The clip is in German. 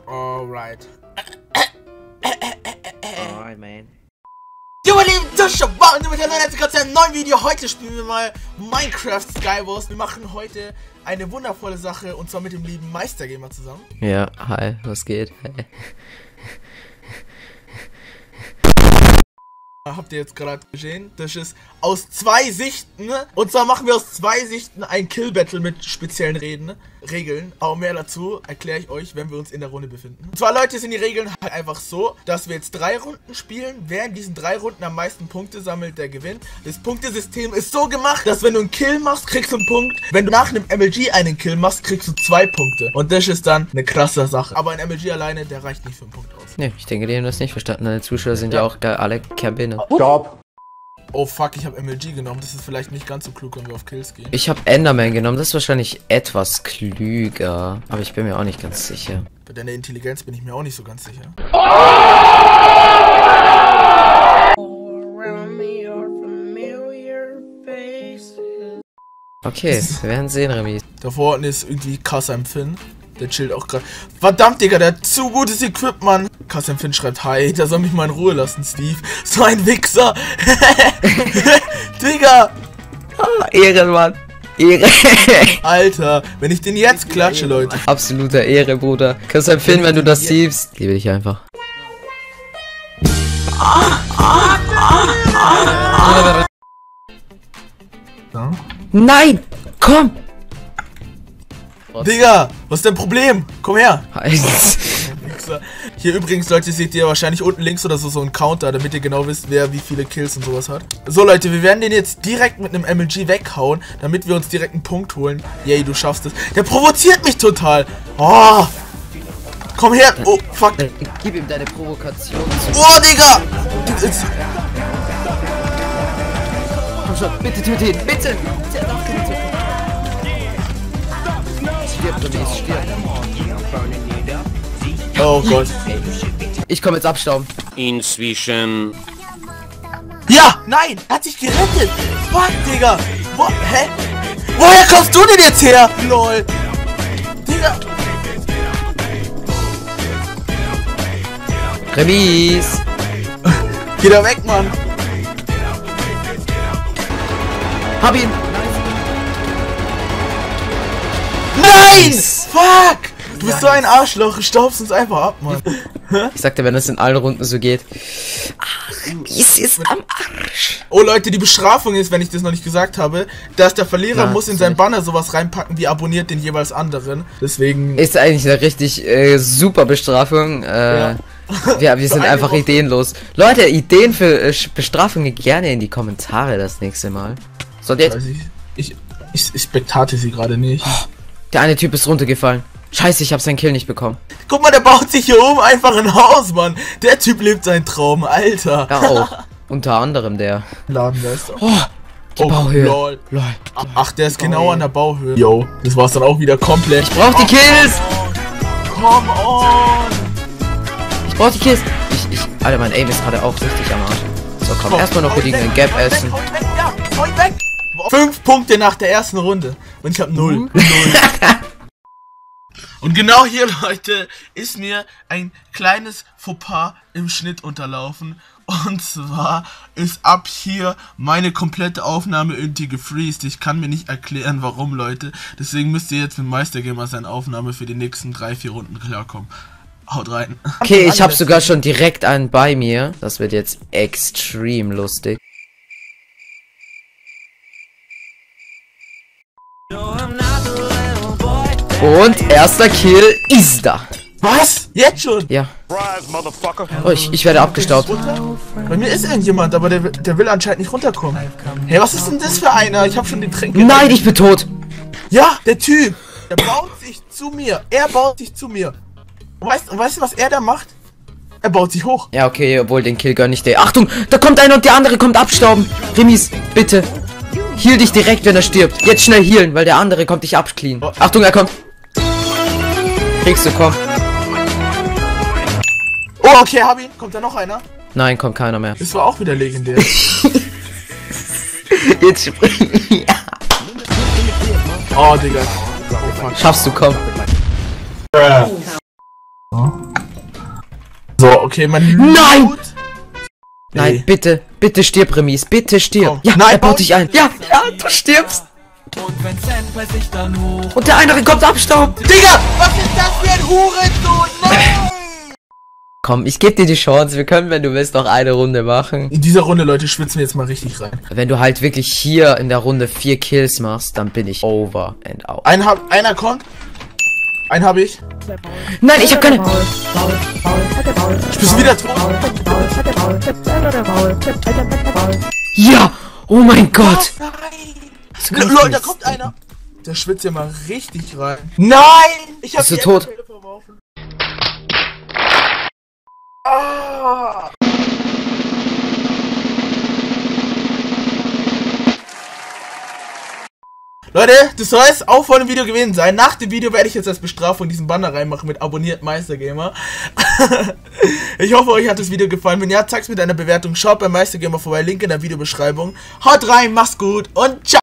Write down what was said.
Alright. Alright, man. Jo, meine lieben Zuschauer, und damit herzlich willkommen zu einem neuen Video. Heute spielen wir mal Minecraft Skywars. Wir machen heute eine wundervolle Sache, und zwar mit dem lieben Meistergamer zusammen. Ja, hi, was geht? Hi. Habt ihr jetzt gerade gesehen? Das ist aus zwei Sichten. Und zwar machen wir aus zwei Sichten ein Kill-Battle mit speziellen Regeln. Aber mehr dazu erkläre ich euch, wenn wir uns in der Runde befinden. Und zwar, Leute, sind die Regeln halt einfach so, dass wir jetzt 3 Runden spielen. Wer in diesen 3 Runden am meisten Punkte sammelt, der gewinnt. Das Punktesystem ist so gemacht, dass wenn du einen Kill machst, kriegst du einen Punkt. Wenn du nach einem MLG einen Kill machst, kriegst du 2 Punkte. Und das ist dann eine krasse Sache. Aber ein MLG alleine, der reicht nicht für einen Punkt aus. Ne, ich denke, die haben das nicht verstanden. Deine Zuschauer sind ja auch alle Kerbine. Stopp! Oh fuck, ich habe MLG genommen. Das ist vielleicht nicht ganz so klug, wenn wir auf Kills gehen. Ich habe Enderman genommen. Das ist wahrscheinlich etwas klüger. Aber ich bin mir auch nicht ganz sicher. Bei deiner Intelligenz bin ich mir auch nicht so ganz sicher. Okay, wir werden sehen, Remy. Da vorne ist irgendwie Kassam Finn. Der chillt auch gerade. Verdammt, Digga, der hat zu gutes Equip, Mann. Kassam Finn schreibt, hi, der soll mich mal in Ruhe lassen, Steve. So ein Wichser. Digga. Ah, Ehrenmann. Ehre. Alter, wenn ich den jetzt klatsche, Leute. Absoluter Ehre, Bruder. Kannst du empfehlen, wenn du das siehst? Liebe dich einfach. Ja? Nein! Komm! Digga, was ist dein Problem? Komm her. Wichser. Hier übrigens, Leute, seht ihr wahrscheinlich unten links oder so einen Counter, damit ihr genau wisst, wer wie viele Kills und sowas hat. So, Leute, wir werden den jetzt direkt mit einem MLG weghauen, damit wir uns direkt einen Punkt holen. Yay, du schaffst es. Der provoziert mich total. Oh. Komm her. Oh, fuck. Gib ihm deine Provokation zu. Oh, Digga. Komm schon, bitte töte ihn, bitte! Stirb, Remy, stirb. Oh Gott. Ich komme jetzt abstauben. Inzwischen. Ja, nein, er hat sich gerettet. Fuck, Digga. Hä? Woher kommst du denn jetzt her? Lol. Digga. Remis! Geh da weg, Mann. Hab ihn! Nein! Fuck! Du bist so ein Arschloch, du staubst uns einfach ab, Mann. Ich sagte, wenn das in allen Runden so geht. Ach, Remis ist am Arsch. Oh Leute, die Bestrafung ist, wenn ich das noch nicht gesagt habe, dass der Verlierer muss in sein Banner sowas reinpacken, wie abonniert den jeweils anderen. Deswegen... Ist eigentlich eine richtig super Bestrafung. Ja. Ja, wir sind einfach ideenlos. Leute, Ideen für Bestrafungen gerne in die Kommentare das nächste Mal. So, jetzt... Ich spektate sie gerade nicht. Der eine Typ ist runtergefallen. Scheiße, ich habe seinen Kill nicht bekommen. Guck mal, der baut sich hier oben einfach ein Haus, Mann. Der Typ lebt seinen Traum, Alter. Ja, auch. Unter anderem der. Ladenmeister. Oh, die Bauhöhe. Lol. Lol. Ach, der ist genau an der Bauhöhe. Yo, das war's dann auch wieder komplett. Ich brauch die Kills! Come on! Ich brauch die Kills! Alter, mein Aim ist gerade auch richtig am Arsch. So, komm, erstmal noch gegen den Gap essen. Ja, weg! 5 Punkte nach der ersten Runde. Und ich hab 0. Und genau hier, Leute, ist mir ein kleines Fauxpas im Schnitt unterlaufen. Und zwar ist ab hier meine komplette Aufnahme irgendwie gefreezed. Ich kann mir nicht erklären, warum, Leute. Deswegen müsst ihr jetzt mit Meistergamer seine Aufnahme für die nächsten 3-4 Runden klarkommen. Haut rein. Okay, ich habe sogar schon direkt einen bei mir. Das wird jetzt extrem lustig. Und erster Kill ist da. Was? Jetzt schon? Ja. Oh, ich werde abgestaubt. Bei mir ist irgendjemand, aber der will anscheinend nicht runterkommen. Hey, was ist denn das für einer? Ich habe schon den Tränke. Nein, ich bin tot. Ja, der Typ. Der baut sich zu mir. Er baut sich zu mir. Und weißt du, was er da macht? Er baut sich hoch. Ja, okay, obwohl den Kill gönn ich dir. Achtung, da kommt einer und der andere kommt abstauben. Remis, bitte. Heal dich direkt, wenn er stirbt. Jetzt schnell healen, weil der andere kommt dich abclean. Oh. Achtung, er kommt. Kriegst du, komm. Oh, okay, hab ihn. Kommt da noch einer? Nein, kommt keiner mehr. Das war auch wieder legendär. Jetzt spring. Oh, Digga. Schaffst du, komm. So, okay, mein Nein! Loot. Nein, Nee. bitte, bitte stirb, Remis, bitte stirb. Komm. Ja, Nein, er baut baut dich ein. nicht. Ja, ja, du stirbst. Und wenn Sam bei sich dann hoch. Und der andere kommt abstauben. Digga, was ist das für ein Hurensohn? Nein! Komm, ich geb dir die Chance. Wir können, wenn du willst, noch eine Runde machen. In dieser Runde, Leute, schwitzen wir jetzt mal richtig rein. Wenn du halt wirklich hier in der Runde 4 Kills machst, dann bin ich over and out. Einer kommt. Einen habe ich. Nein, ich hab keine... Ich bin wieder tot. Ja! Oh mein Gott! Leute, da kommt einer. Der schwitzt ja mal richtig rein. Nein! Ich hab Bist du die tot? Enderpearl verworfen. Ah! Leute, das soll es auch vor dem Video gewesen sein. Nach dem Video werde ich jetzt als Bestrafung diesen Banner reinmachen mit abonniert Meistergamer. Ich hoffe, euch hat das Video gefallen. Wenn ja, zeigt es mit einer Bewertung. Schaut bei Meistergamer vorbei, Link in der Videobeschreibung. Haut rein, macht's gut und ciao.